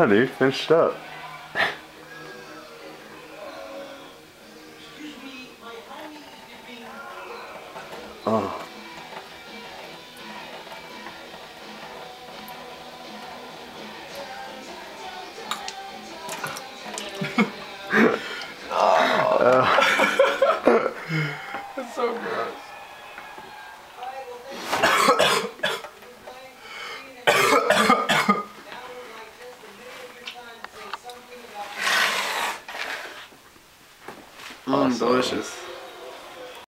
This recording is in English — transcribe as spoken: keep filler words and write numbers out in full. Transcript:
Nah, dude, finish it up. Oh. Oh. That's so gross. Mmm, delicious.